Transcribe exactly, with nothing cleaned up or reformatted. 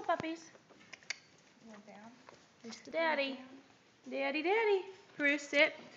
puppies. Down. There's the daddy. Daddy, daddy. Bruce, sit.